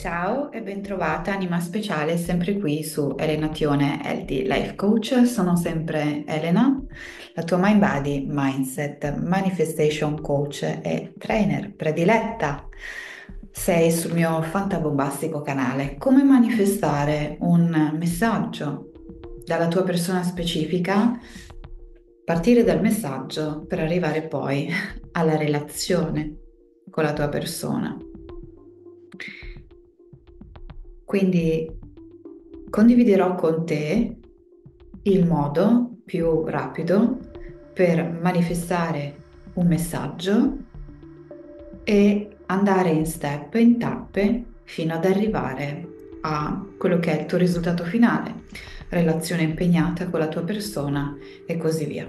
Ciao e bentrovata, anima speciale, sempre qui su Elena Tione, Healthy Life Coach. Sono sempre Elena, la tua Mind Body Mindset Manifestation Coach e trainer prediletta. Sei sul mio fantabombastico canale. Come manifestare un messaggio dalla tua persona specifica? Partire dal messaggio per arrivare poi alla relazione con la tua persona. Quindi condividerò con te il modo più rapido per manifestare un messaggio e andare in step, in tappe, fino ad arrivare a quello che è il tuo risultato finale, relazione impegnata con la tua persona e così via.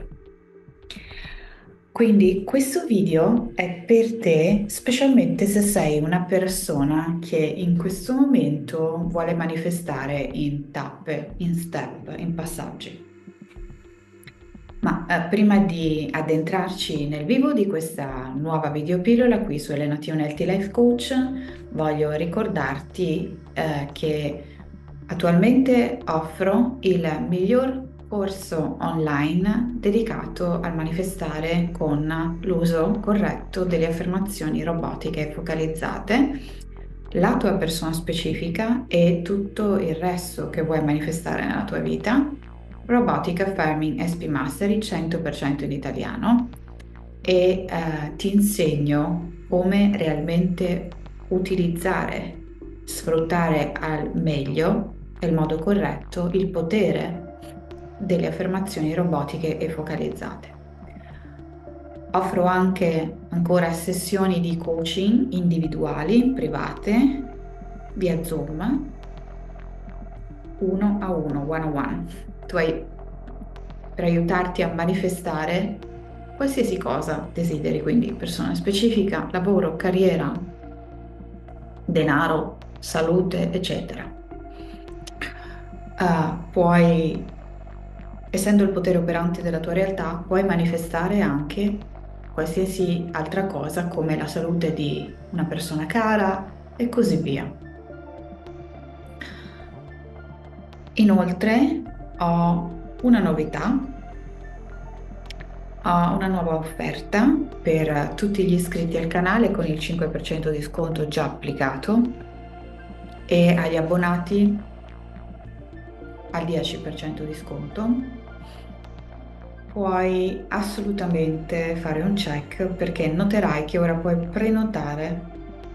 Quindi questo video è per te, specialmente se sei una persona che in questo momento vuole manifestare in tappe, in step, in passaggi. Ma prima di addentrarci nel vivo di questa nuova videopillola qui su Elena Healthy Life Coach, voglio ricordarti che attualmente offro il miglior corso online dedicato al manifestare con l'uso corretto delle affermazioni robotiche focalizzate, la tua persona specifica e tutto il resto che vuoi manifestare nella tua vita. Robotic Affirming SP Mastery 100% in italiano e ti insegno come realmente utilizzare, sfruttare al meglio e il modo corretto il potere delle affermazioni robotiche e focalizzate. Offro anche ancora sessioni di coaching individuali, private, via Zoom, uno a uno, one on one. Tu hai per aiutarti a manifestare qualsiasi cosa desideri, quindi persona specifica, lavoro, carriera, denaro, salute, eccetera. Puoi, essendo il potere operante della tua realtà, puoi manifestare anche qualsiasi altra cosa come la salute di una persona cara e così via. Inoltre ho una novità. Ho una nuova offerta per tutti gli iscritti al canale con il 5% di sconto già applicato e agli abbonati al 10% di sconto. Puoi assolutamente fare un check perché noterai che ora puoi prenotare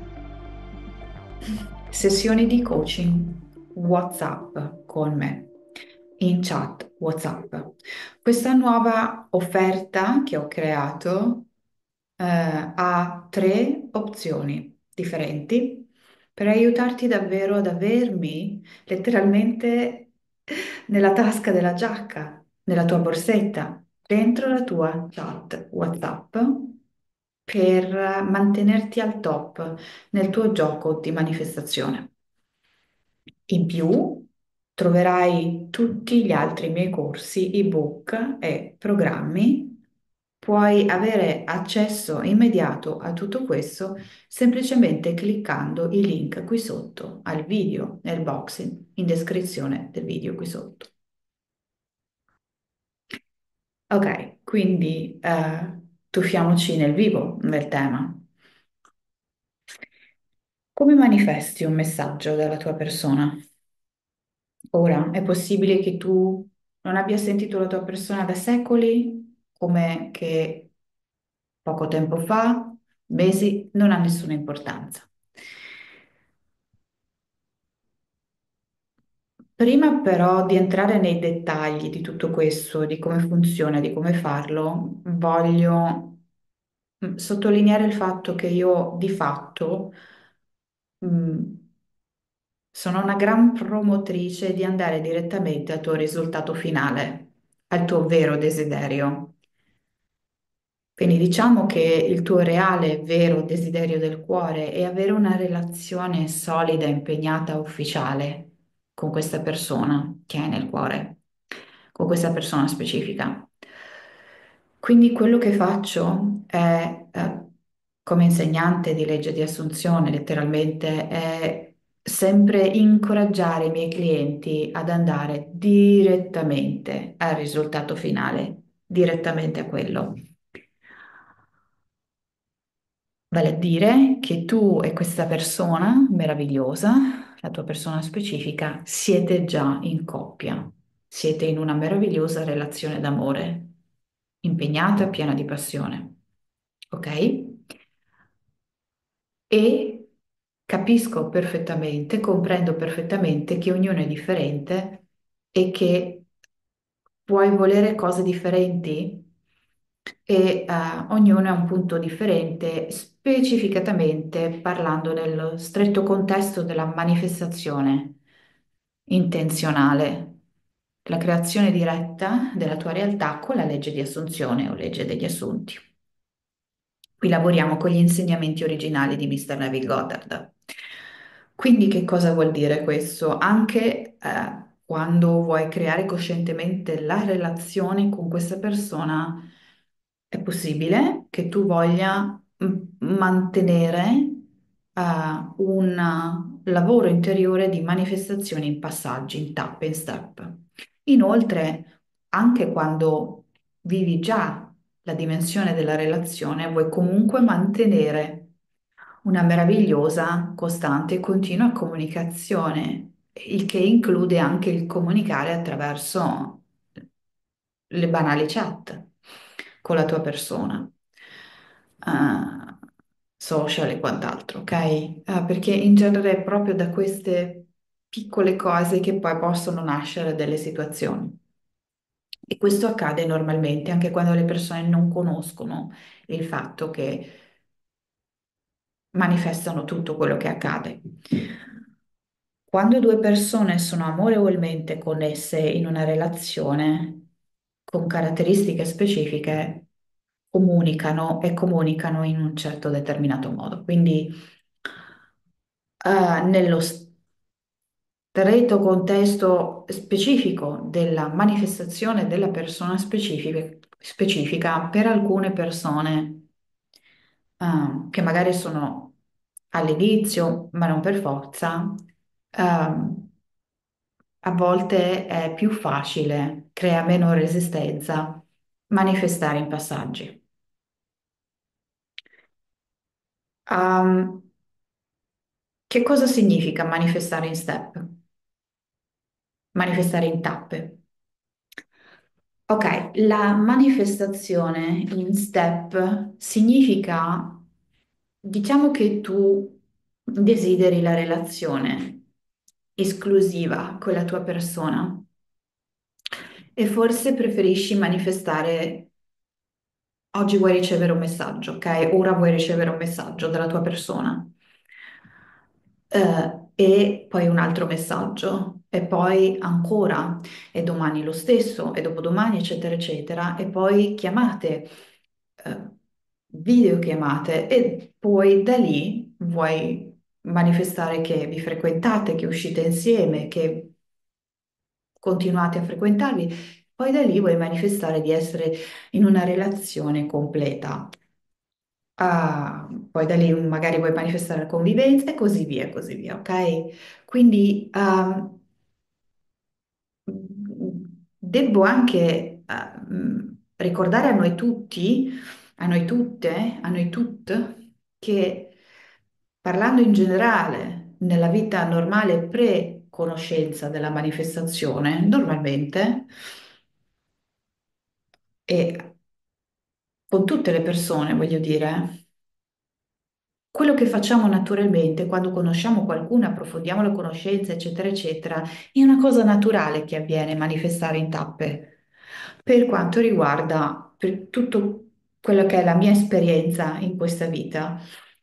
sessioni di coaching WhatsApp con me in chat WhatsApp. Questa nuova offerta che ho creato ha tre opzioni differenti per aiutarti davvero ad avermi letteralmente nella tasca della giacca, nella tua borsetta, dentro la tua chat WhatsApp per mantenerti al top nel tuo gioco di manifestazione. In più, troverai tutti gli altri miei corsi, ebook e programmi. Puoi avere accesso immediato a tutto questo semplicemente cliccando i link qui sotto al video, nel box in descrizione del video qui sotto. Ok, quindi tuffiamoci nel vivo del tema. Come manifesti un messaggio dalla tua persona? Ora, è possibile che tu non abbia sentito la tua persona da secoli, come che poco tempo fa, mesi, non ha nessuna importanza. Prima però di entrare nei dettagli di tutto questo, di come funziona, di come farlo, voglio sottolineare il fatto che io di fatto mh, sono una gran promotrice di andare direttamente al tuo risultato finale, al tuo vero desiderio. Quindi diciamo che il tuo reale, vero desiderio del cuore è avere una relazione solida, impegnata, ufficiale con questa persona che hai nel cuore, con questa persona specifica. Quindi quello che faccio è, come insegnante di legge di assunzione, letteralmente, è sempre incoraggiare i miei clienti ad andare direttamente al risultato finale, direttamente a quello. Vale a dire che tu e questa persona meravigliosa, la tua persona specifica, siete già in coppia, siete in una meravigliosa relazione d'amore, impegnata, piena di passione, ok? E capisco perfettamente, comprendo perfettamente che ognuno è differente e che puoi volere cose differenti e ognuno ha un punto differente, specificatamente parlando nello stretto contesto della manifestazione intenzionale, la creazione diretta della tua realtà con la legge di assunzione o legge degli assunti. Qui lavoriamo con gli insegnamenti originali di Mr. Neville Goddard. Quindi che cosa vuol dire questo? Anche quando vuoi creare coscientemente la relazione con questa persona, è possibile che tu voglia mantenere un lavoro interiore di manifestazione in passaggi, in tappe, in step. Inoltre, anche quando vivi già la dimensione della relazione, vuoi comunque mantenere una meravigliosa, costante e continua comunicazione, il che include anche il comunicare attraverso le banali chat con la tua persona, eh, social e quant'altro, ok? Perché in genere è proprio da queste piccole cose che poi possono nascere delle situazioni. E questo accade normalmente anche quando le persone non conoscono il fatto che manifestano tutto quello che accade. Quando due persone sono amorevolmente connesse in una relazione con caratteristiche specifiche, comunicano e comunicano in un certo determinato modo. Quindi, nello stretto contesto specifico della manifestazione della persona specifica, per alcune persone che magari sono all'inizio, ma non per forza, a volte è più facile, crea meno resistenza manifestare in passaggi. Um, che cosa significa manifestare in step? Manifestare in tappe. Ok, la manifestazione in step significa, diciamo che tu desideri la relazione esclusiva con la tua persona e forse preferisci manifestare, oggi vuoi ricevere un messaggio, ok? Ora vuoi ricevere un messaggio dalla tua persona. E poi un altro messaggio, e poi ancora, e domani lo stesso, e dopodomani, eccetera, eccetera, e poi chiamate, eh, videochiamate, e poi da lì vuoi manifestare che vi frequentate, che uscite insieme, che continuate a frequentarvi, poi da lì vuoi manifestare di essere in una relazione completa. Poi da lì magari vuoi manifestare la convivenza e così via, ok? Quindi devo anche ricordare a noi tutti, a noi tutte, a noi tutte, che parlando in generale nella vita normale pre-conoscenza della manifestazione, normalmente, e con tutte le persone, voglio dire, quello che facciamo naturalmente quando conosciamo qualcuno, approfondiamo la conoscenza, eccetera, eccetera, è una cosa naturale che avviene, manifestare in tappe. Per quanto riguarda per tutto quello che è la mia esperienza in questa vita,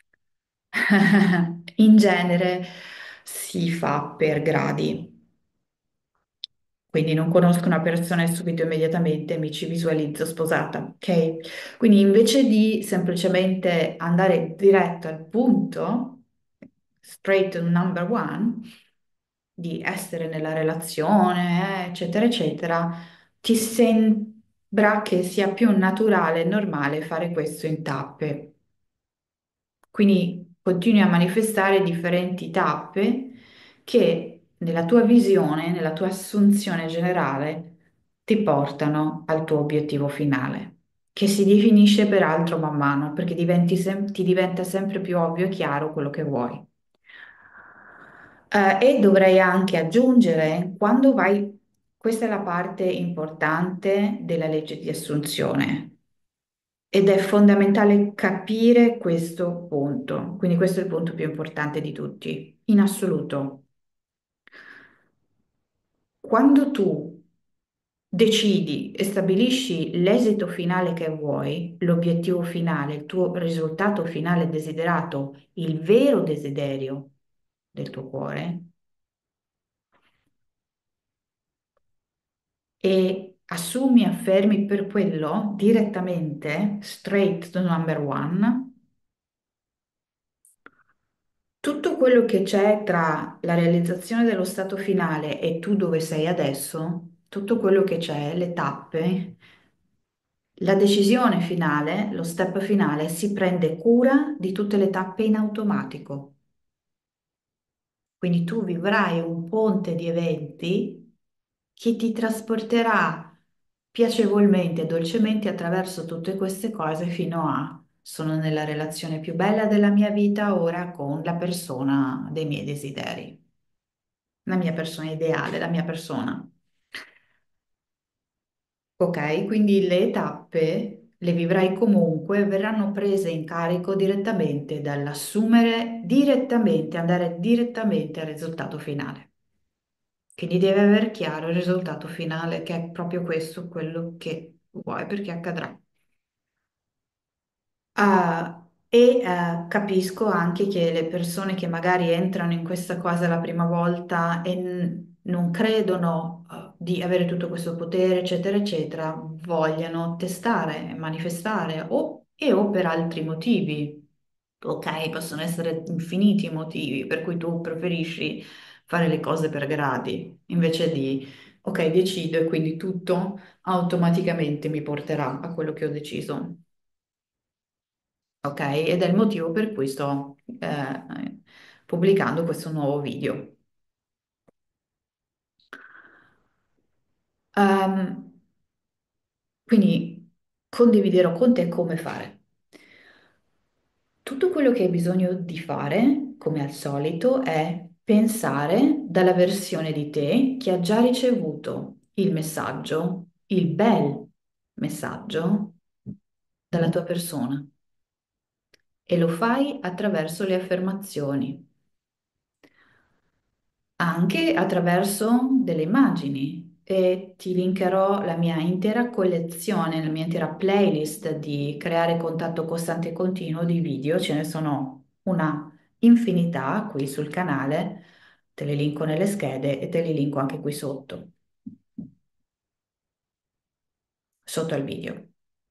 in genere si fa per gradi. Quindi non conosco una persona e subito immediatamente mi ci visualizzo sposata, ok? Quindi invece di semplicemente andare diretto al punto, straight to number one, di essere nella relazione, eccetera, eccetera, ti sembra che sia più naturale e normale fare questo in tappe. Quindi continui a manifestare differenti tappe che nella tua visione, nella tua assunzione generale, ti portano al tuo obiettivo finale, che si definisce peraltro man mano, perché ti diventa sempre più ovvio e chiaro quello che vuoi. E dovrei anche aggiungere, quando vai, questa è la parte importante della legge di assunzione. Ed è fondamentale capire questo punto, quindi questo è il punto più importante di tutti, in assoluto. Quando tu decidi e stabilisci l'esito finale che vuoi, l'obiettivo finale, il tuo risultato finale desiderato, il vero desiderio del tuo cuore, e assumi e affermi per quello direttamente, straight to number one, tutto quello che c'è tra la realizzazione dello stato finale e tu dove sei adesso, tutto quello che c'è, le tappe, la decisione finale, lo step finale, si prende cura di tutte le tappe in automatico. Quindi tu vivrai un ponte di eventi che ti trasporterà piacevolmente e dolcemente attraverso tutte queste cose fino a sono nella relazione più bella della mia vita ora con la persona dei miei desideri, la mia persona ideale, la mia persona. Ok, quindi le tappe le vivrai comunque, verranno prese in carico direttamente dall'assumere direttamente, andare direttamente al risultato finale. Quindi devi aver chiaro il risultato finale, che è proprio questo, quello che vuoi, perché accadrà. Capisco anche che le persone che magari entrano in questa cosa la prima volta e non credono, di avere tutto questo potere, eccetera, eccetera, vogliano testare, manifestare o per altri motivi. Ok, possono essere infiniti i motivi per cui tu preferisci fare le cose per gradi, invece di, ok, decido e quindi tutto automaticamente mi porterà a quello che ho deciso. Ok? Ed è il motivo per cui sto pubblicando questo nuovo video. Ehm, quindi condividerò con te come fare. Tutto quello che hai bisogno di fare, come al solito, è pensare dalla versione di te che ha già ricevuto il messaggio, il bel messaggio dalla tua persona e lo fai attraverso le affermazioni. Anche attraverso delle immagini e ti linkerò la mia intera collezione, la mia intera playlist di creare contatto costante e continuo di video, ce ne sono una infinità qui sul canale, te le linko nelle schede e te le linko anche qui sotto, sotto al video.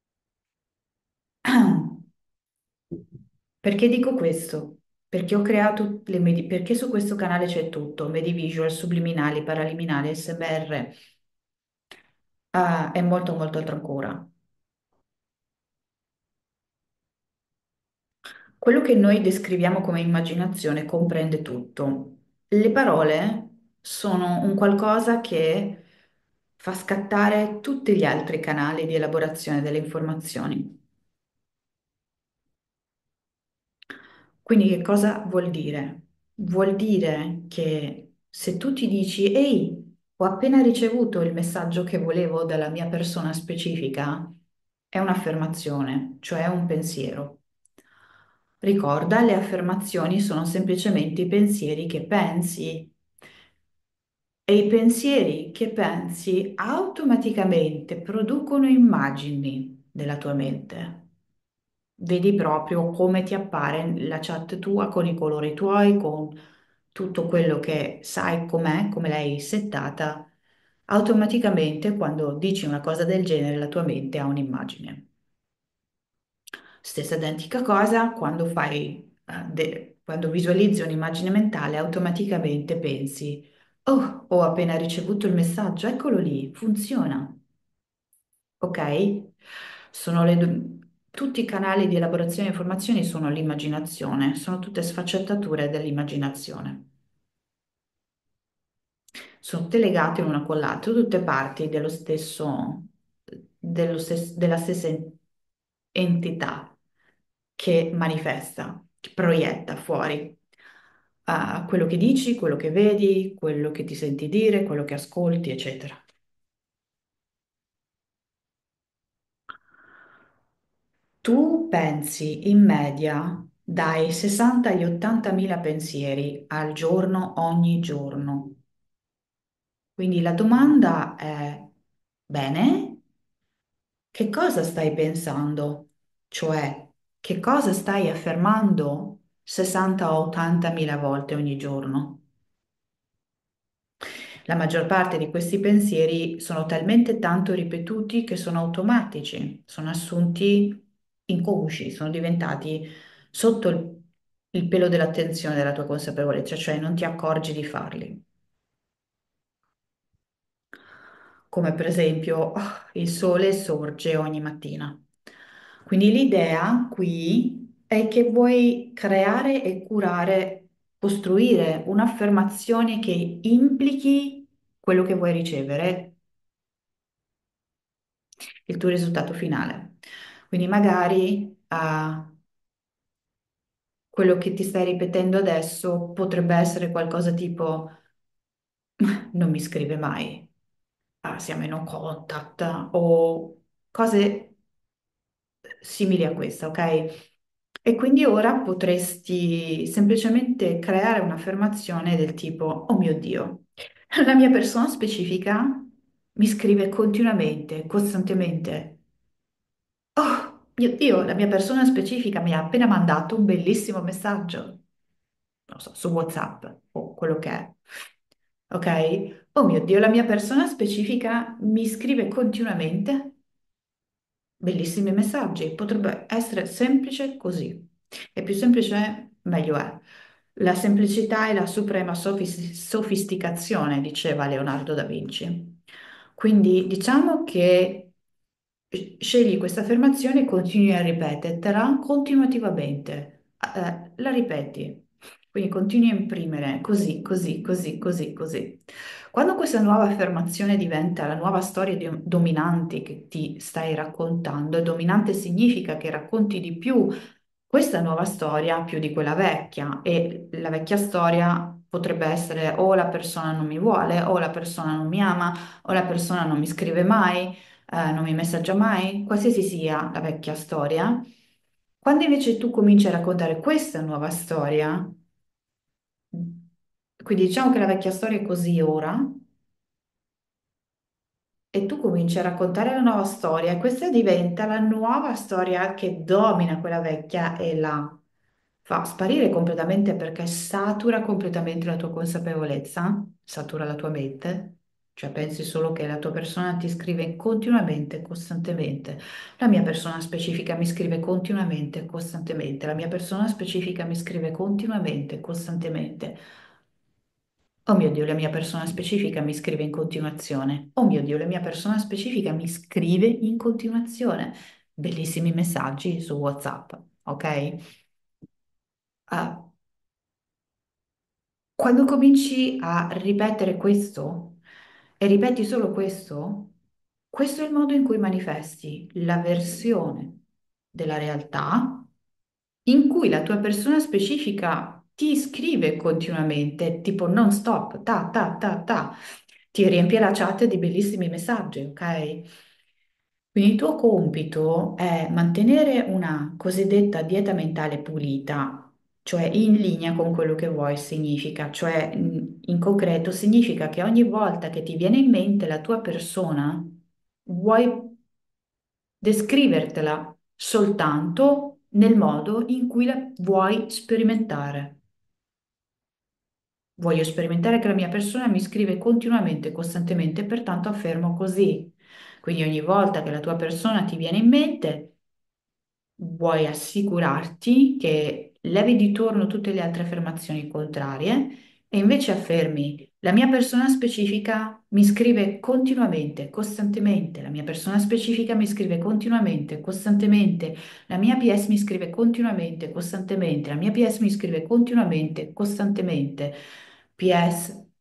Perché dico questo? Perché ho creato perché su questo canale c'è tutto, Medi Visual, subliminali, paraliminali, SMR, e molto molto altro ancora. Quello che noi descriviamo come immaginazione comprende tutto. Le parole sono un qualcosa che fa scattare tutti gli altri canali di elaborazione delle informazioni. Quindi che cosa vuol dire? Vuol dire che se tu ti dici, ehi, ho appena ricevuto il messaggio che volevo dalla mia persona specifica, è un'affermazione, cioè un pensiero. Ricorda, le affermazioni sono semplicemente i pensieri che pensi e i pensieri che pensi automaticamente producono immagini nella tua mente. Vedi proprio come ti appare la chat tua con i colori tuoi, con tutto quello che sai com'è, come l'hai settata. Automaticamente quando dici una cosa del genere la tua mente ha un'immagine. Stessa identica cosa quando quando visualizzi un'immagine mentale, automaticamente pensi, oh, ho appena ricevuto il messaggio, eccolo lì, funziona, ok? Tutti i canali di elaborazione di informazioni sono l'immaginazione, sono tutte sfaccettature dell'immaginazione. sono tutte legate l'una con l'altra, tutte parti della stessa entità che manifesta, che proietta fuori quello che dici, quello che vedi, quello che ti senti dire, quello che ascolti, eccetera. Tu pensi in media dai 60 agli 80 mila pensieri al giorno ogni giorno. Quindi la domanda è, bene, che cosa stai pensando? Cioè, che cosa stai affermando 60 o 80 mila volte ogni giorno? La maggior parte di questi pensieri sono talmente tanto ripetuti che sono automatici, sono assunti inconsci, sono diventati sotto il pelo dell'attenzione della tua consapevolezza, cioè non ti accorgi di farli. Come per esempio, il sole sorge ogni mattina. Quindi l'idea qui è che vuoi creare e curare, costruire un'affermazione che implichi quello che vuoi ricevere, il tuo risultato finale. Quindi magari quello che ti stai ripetendo adesso potrebbe essere qualcosa tipo non mi scrive mai, siamo in no contact o cose simili a questa, ok? E quindi ora potresti semplicemente creare un'affermazione del tipo, oh mio Dio, la mia persona specifica mi scrive continuamente, costantemente. Oh mio Dio, la mia persona specifica mi ha appena mandato un bellissimo messaggio, non so, su WhatsApp o quello che è. Ok? Oh mio Dio, la mia persona specifica mi scrive continuamente bellissimi messaggi. Potrebbe essere semplice così. E più semplice, meglio è. La semplicità è la suprema sofisticazione, diceva Leonardo da Vinci. Quindi diciamo che scegli questa affermazione e continui a ripetertela continuativamente. La ripeti. Quindi continui a imprimere così, così, così, così, così. Quando questa nuova affermazione diventa la nuova storia dominante che ti stai raccontando, e dominante significa che racconti di più questa nuova storia più di quella vecchia, e la vecchia storia potrebbe essere o la persona non mi vuole, o la persona non mi ama, o la persona non mi scrive mai, non mi messaggia mai, qualsiasi sia la vecchia storia. Quando invece tu cominci a raccontare questa nuova storia, quindi diciamo che la vecchia storia è così ora, e tu cominci a raccontare la nuova storia, e questa diventa la nuova storia che domina quella vecchia e la fa sparire completamente perché satura completamente la tua consapevolezza, satura la tua mente, cioè pensi solo che la tua persona ti scrive continuamente, costantemente. La mia persona specifica mi scrive continuamente, costantemente. La mia persona specifica mi scrive continuamente, costantemente. Oh mio Dio, la mia persona specifica mi scrive in continuazione. Oh mio Dio, la mia persona specifica mi scrive in continuazione. Bellissimi messaggi su WhatsApp, ok? Ah, quando cominci a ripetere questo e ripeti solo questo è il modo in cui manifesti la versione della realtà in cui la tua persona specifica ti scrive continuamente, tipo non stop, ta ta ta ta, ti riempie la chat di bellissimi messaggi, ok? Quindi il tuo compito è mantenere una cosiddetta dieta mentale pulita, cioè in linea con quello che vuoi significa, cioè in concreto significa che ogni volta che ti viene in mente la tua persona, vuoi descrivertela soltanto nel modo in cui la vuoi sperimentare. Voglio sperimentare che la mia persona mi scrive continuamente, costantemente, pertanto affermo così. Quindi ogni volta che la tua persona ti viene in mente, vuoi assicurarti che levi di torno tutte le altre affermazioni contrarie e invece affermi la mia persona specifica mi scrive continuamente, costantemente, la mia persona specifica mi scrive continuamente, costantemente, la mia PS mi scrive continuamente, costantemente, la mia PS mi scrive continuamente, costantemente. PS.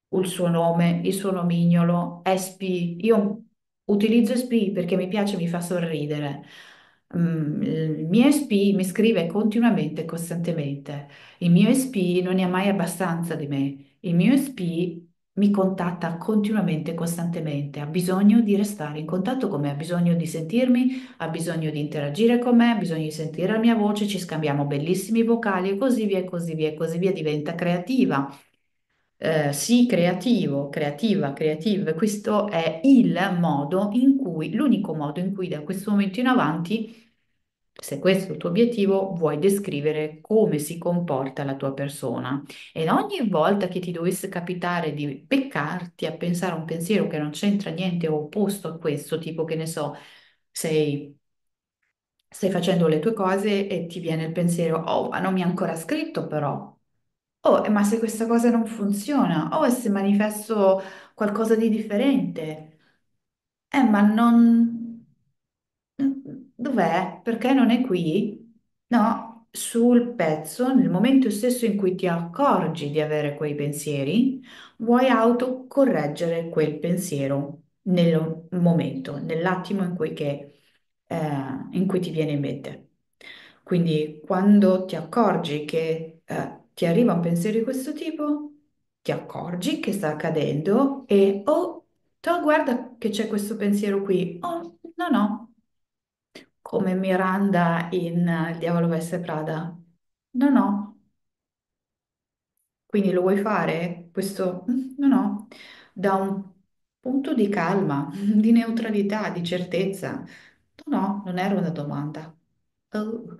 il suo nome, il suo nomignolo, SP. Io utilizzo SP perché mi piace, mi fa sorridere. Il mio SP mi scrive continuamente, costantemente. Il mio SP non ne ha mai abbastanza di me. Il mio SP mi contatta continuamente, costantemente. Ha bisogno di restare in contatto con me, ha bisogno di sentirmi, ha bisogno di interagire con me, ha bisogno di sentire la mia voce, ci scambiamo bellissimi vocali e così via, e così via, e così via. Diventa creativa. Sì, creativo, creativa, creative. Questo è il modo in cui, l'unico modo in cui da questo momento in avanti, se questo è il tuo obiettivo, vuoi descrivere come si comporta la tua persona. E ogni volta che ti dovesse capitare di beccarti a pensare a un pensiero che non c'entra niente o opposto a questo, tipo che ne so, sei stai facendo le tue cose e ti viene il pensiero, oh, ma non mi ha ancora scritto però. Oh, ma se questa cosa non funziona, oh, e se manifesto qualcosa di differente, ma non... Dov'è? Perché non è qui? No, sul pezzo, nel momento stesso in cui ti accorgi di avere quei pensieri, vuoi autocorreggere quel pensiero nel momento, nell'attimo in cui ti viene in mente. Quindi quando ti accorgi che ti arriva un pensiero di questo tipo, ti accorgi che sta accadendo e oh, guarda che c'è questo pensiero qui. Oh, no, no, come Miranda in Il diavolo veste Prada. No, no. Quindi lo vuoi fare? Questo no, no, da un punto di calma, di neutralità, di certezza. No, no, non era una domanda. Oh.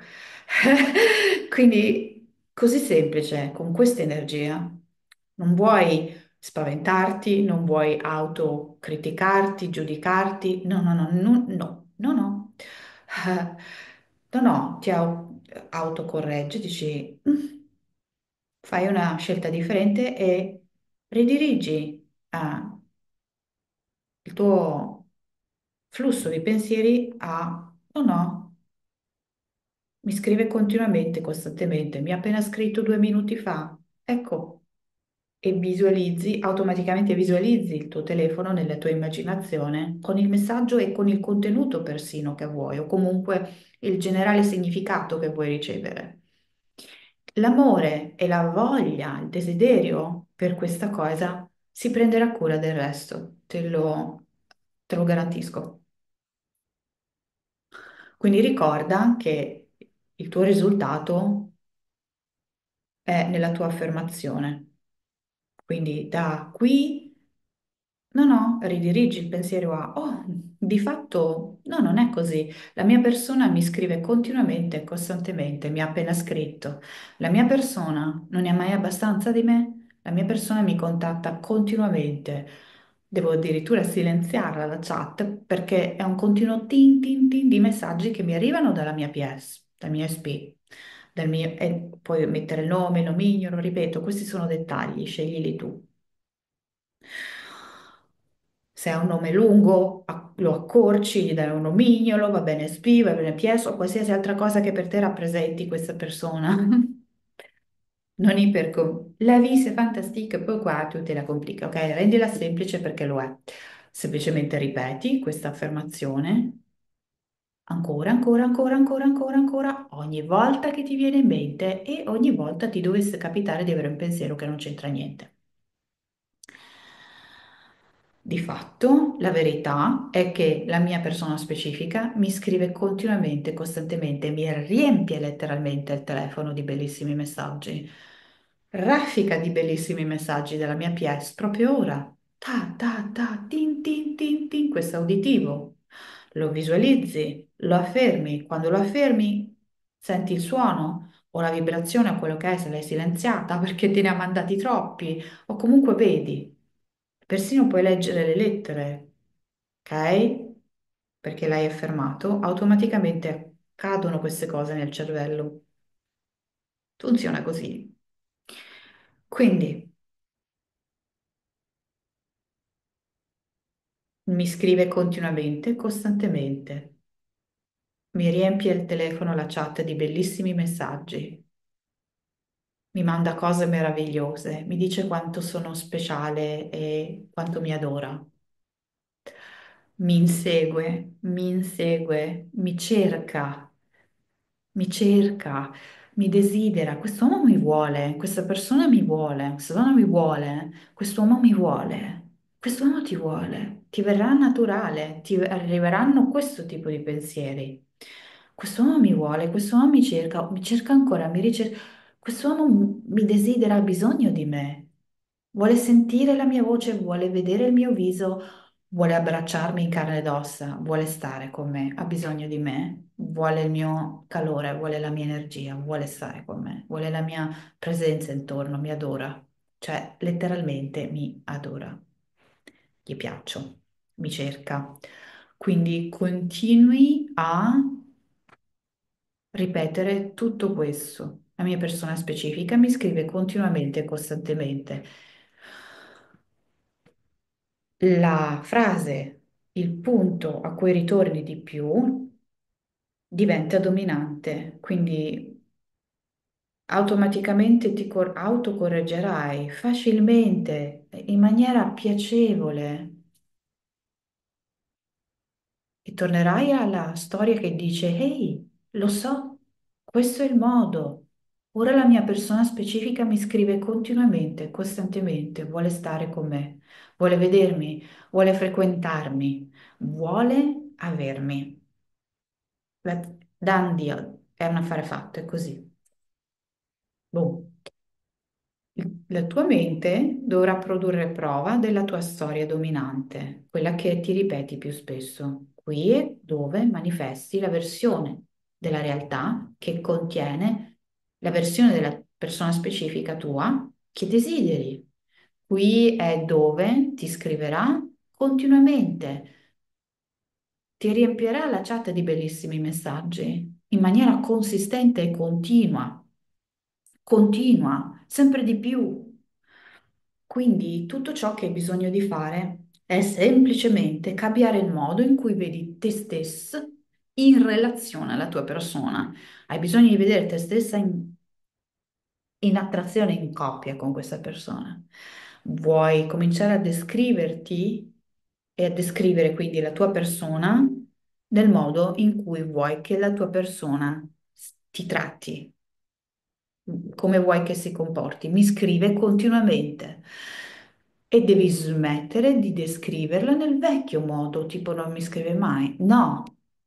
Quindi così semplice, con questa energia. Non vuoi spaventarti, non vuoi autocriticarti, giudicarti. No, no, no, no, no, no, no. No, no, autocorreggi, dici, fai una scelta differente e ridirigi il tuo flusso di pensieri a no, no, mi scrive continuamente, costantemente, mi ha appena scritto 2 minuti fa. Ecco, e visualizzi, automaticamente visualizzi il tuo telefono nella tua immaginazione con il messaggio e con il contenuto persino che vuoi, o comunque il generale significato che vuoi ricevere. L'amore e la voglia, il desiderio per questa cosa si prenderà cura del resto, te lo garantisco. Quindi ricorda che il tuo risultato è nella tua affermazione. Quindi da qui, no, no, ridirigi il pensiero a, oh, di fatto, no, non è così. La mia persona mi scrive continuamente e costantemente, mi ha appena scritto. La mia persona non ne ha mai abbastanza di me, la mia persona mi contatta continuamente. Devo addirittura silenziarla la chat perché è un continuo tin tin tin di messaggi che mi arrivano dalla mia PS, dal mio SP, e puoi mettere il nome, il nomignolo, ripeto, questi sono dettagli, sceglili tu. Se ha un nome lungo, lo accorci, gli dai un nomignolo, va bene SP, va bene PS o qualsiasi altra cosa che per te rappresenti questa persona. Non la vie c'est fantastique, poi qua tu te la complichi, ok? Rendila semplice perché lo è. Semplicemente ripeti questa affermazione ancora, ancora, ancora, ancora, ancora, ancora, ogni volta che ti viene in mente e ogni volta ti dovesse capitare di avere un pensiero che non c'entra niente. Di fatto, la verità è che la mia persona specifica mi scrive continuamente, costantemente, mi riempie letteralmente il telefono di bellissimi messaggi, raffica di bellissimi messaggi dalla mia PS proprio ora. Ta ta ta, tin tin tin tin, questo è uditivo. Lo visualizzi, lo affermi. Quando lo affermi, senti il suono o la vibrazione o quello che è, se l'hai silenziata perché te ne ha mandati troppi, o comunque vedi. Persino puoi leggere le lettere, ok? Perché l'hai affermato, automaticamente cadono queste cose nel cervello. Funziona così. Quindi mi scrive continuamente, costantemente. Mi riempie il telefono, la chat di bellissimi messaggi. mi manda cose meravigliose, mi dice quanto sono speciale e quanto mi adora. Mi insegue, mi cerca, mi desidera. Quest'uomo mi vuole, questa persona mi vuole, questa donna mi vuole, quest'uomo mi vuole, quest'uomo ti vuole, ti verrà naturale, ti arriveranno questo tipo di pensieri. Quest'uomo mi vuole, quest'uomo mi cerca ancora, mi ricerca. Quest'uomo mi desidera, ha bisogno di me, vuole sentire la mia voce, vuole vedere il mio viso, vuole abbracciarmi in carne ed ossa, vuole stare con me, ha bisogno di me, vuole il mio calore, vuole la mia energia, vuole stare con me, vuole la mia presenza intorno, mi adora, cioè letteralmente mi adora, gli piaccio, mi cerca. Quindi continui a ripetere tutto questo. La mia persona specifica mi scrive continuamente e costantemente. La frase, il punto a cui ritorni di più diventa dominante, quindi automaticamente autocorreggerai facilmente, in maniera piacevole. E tornerai alla storia che dice, ehi, lo so, questo è il modo. Ora la mia persona specifica mi scrive continuamente, costantemente, vuole stare con me, vuole vedermi, vuole frequentarmi, vuole avermi. Dan Dio, è un affare fatto, è così. Boom. La tua mente dovrà produrre prova della tua storia dominante, quella che ti ripeti più spesso. Qui è dove manifesti la versione della realtà che contiene la versione della persona specifica tua che desideri. Qui è dove ti scriverà continuamente, ti riempirà la chat di bellissimi messaggi in maniera consistente e continua, continua, sempre di più. Quindi tutto ciò che hai bisogno di fare è semplicemente cambiare il modo in cui vedi te stesso in relazione alla tua persona. Hai bisogno di vedere te stessa in attrazione, in coppia con questa persona. Vuoi cominciare a descriverti e a descrivere quindi la tua persona nel modo in cui vuoi che la tua persona ti tratti, come vuoi che si comporti. Mi scrive continuamente e devi smettere di descriverla nel vecchio modo, tipo non mi scrive mai. No,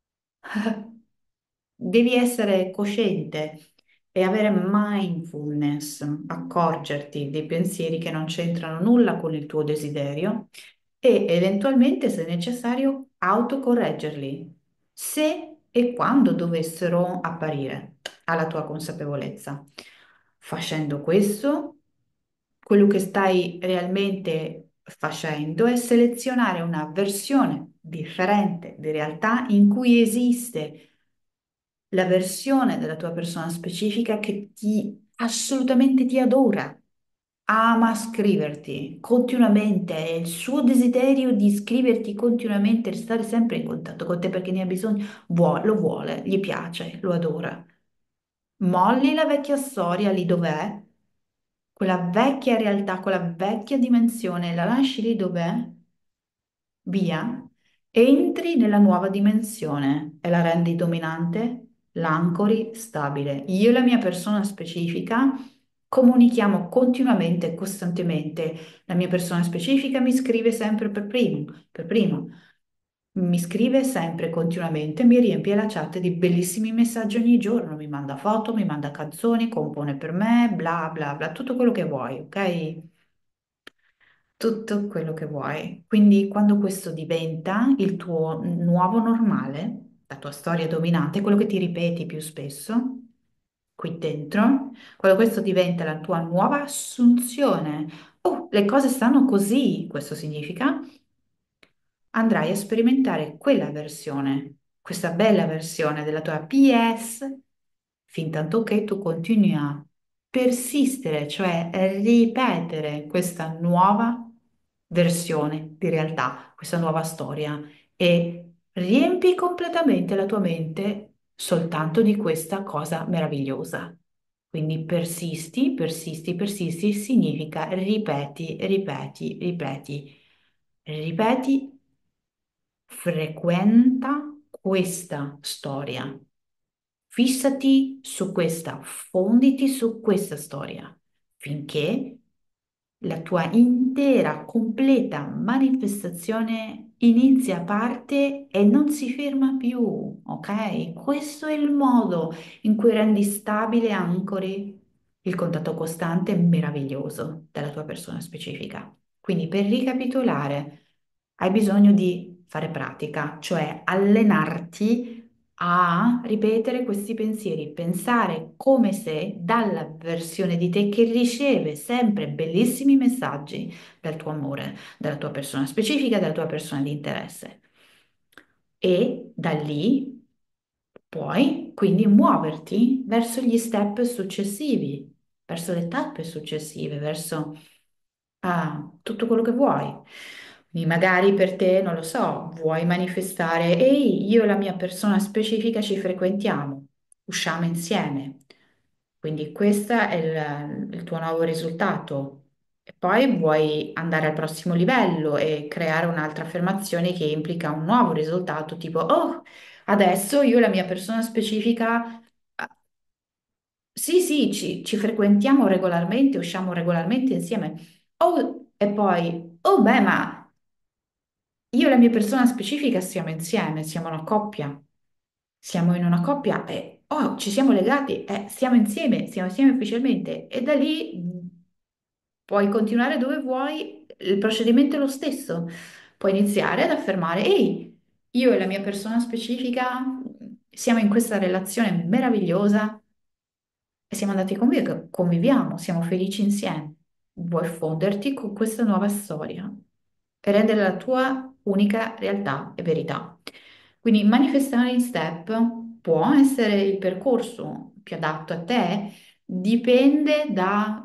devi essere cosciente e avere mindfulness, accorgerti dei pensieri che non c'entrano nulla con il tuo desiderio e eventualmente, se necessario, autocorreggerli se e quando dovessero apparire alla tua consapevolezza. Facendo questo, quello che stai realmente facendo è selezionare una versione differente di realtà in cui esiste la versione della tua persona specifica che ti assolutamente ti adora, ama scriverti continuamente, è il suo desiderio di scriverti continuamente, restare sempre in contatto con te perché ne ha bisogno, lo vuole, gli piace, lo adora. Molli la vecchia storia lì dov'è, quella vecchia realtà, quella vecchia dimensione, la lasci lì dov'è, via, entri nella nuova dimensione e la rendi dominante, l'ancori stabile. Io e la mia persona specifica comunichiamo continuamente e costantemente. La mia persona specifica mi scrive sempre per primo. Mi scrive sempre continuamente, mi riempie la chat di bellissimi messaggi ogni giorno, mi manda foto, mi manda canzoni, compone per me, bla bla bla, tutto quello che vuoi, ok? Tutto quello che vuoi. Quindi quando questo diventa il tuo nuovo normale, la tua storia dominante, quello che ti ripeti più spesso qui dentro, quando questo diventa la tua nuova assunzione, oh, le cose stanno così, questo significa andrai a sperimentare quella versione, questa bella versione della tua PS, fin tanto che tu continui a persistere, cioè ripetere questa nuova versione di realtà, questa nuova storia e riempi completamente la tua mente soltanto di questa cosa meravigliosa. Quindi persisti, persisti, persisti significa ripeti, ripeti, ripeti, ripeti, frequenta questa storia. Fissati su questa, fonditi su questa storia finché la tua intera, completa manifestazione inizia, parte e non si ferma più, ok? Questo è il modo in cui rendi stabile e ancori il contatto costante e meraviglioso della tua persona specifica. Quindi per ricapitolare, hai bisogno di fare pratica, cioè allenarti a ripetere questi pensieri, pensare come se dalla versione di te che riceve sempre bellissimi messaggi dal tuo amore, dalla tua persona specifica, dalla tua persona di interesse. E da lì puoi quindi muoverti verso gli step successivi, verso le tappe successive, verso tutto quello che vuoi. Quindi magari per te, non lo so, vuoi manifestare, ehi, io e la mia persona specifica ci frequentiamo, usciamo insieme. Quindi questo è il tuo nuovo risultato. E poi vuoi andare al prossimo livello e creare un'altra affermazione che implica un nuovo risultato, tipo, oh, adesso io e la mia persona specifica, sì, sì, ci frequentiamo regolarmente, usciamo regolarmente insieme. Oh, e poi, oh, beh, ma io e la mia persona specifica stiamo insieme, siamo una coppia, siamo in una coppia e oh, ci siamo legati, stiamo insieme ufficialmente e da lì puoi continuare dove vuoi, il procedimento è lo stesso. Puoi iniziare ad affermare, ehi, io e la mia persona specifica siamo in questa relazione meravigliosa e siamo andati conviviamo, siamo felici insieme. Vuoi fonderti con questa nuova storia e rendere la tua unica realtà e verità. Quindi manifestare in step può essere il percorso più adatto a te, dipende da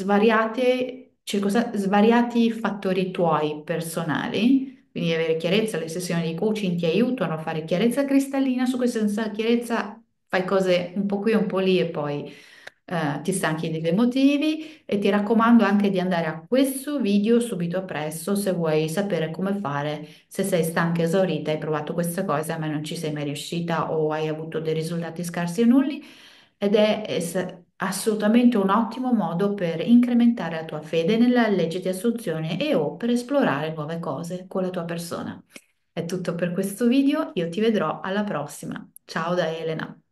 svariati fattori tuoi personali. Quindi avere chiarezza, le sessioni di coaching ti aiutano a fare chiarezza cristallina su questa chiarezza, fai cose un po' qui, un po' lì e poi ti stanchi dei motivi e ti raccomando anche di andare a questo video subito appresso se vuoi sapere come fare, se sei stanca, esaurita, hai provato questa cosa ma non ci sei mai riuscita o hai avuto dei risultati scarsi o nulli ed è assolutamente un ottimo modo per incrementare la tua fede nella legge di assunzione e o per esplorare nuove cose con la tua persona. È tutto per questo video, io ti vedrò alla prossima. Ciao da Elena.